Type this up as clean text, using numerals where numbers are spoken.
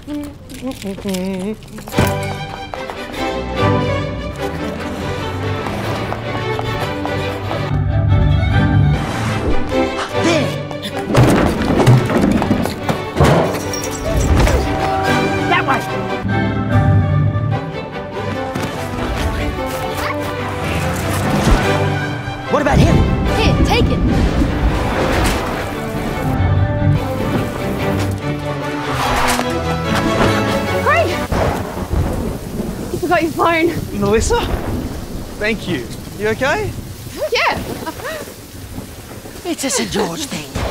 What about him? Here, take it. Craig! You forgot your phone. Melissa? Thank you. You okay? Yeah. It's a St. George thing.